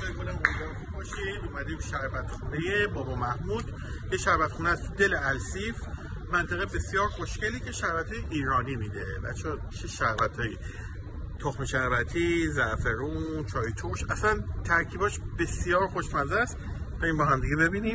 خیلی گلم امیدوارم خوب باشید. اومدیم شربت خونه بابا محمود، یه شربت خونه از دل السیف، منطقه بسیار خوشگلی که شربت ایرانی میده. بچه‌ها چه شربتایی، تخم شربتی، زعفرون، چای ترش، اصلا ترکیباش بسیار خوشمزه است. بریم با هم دیگه ببینیم.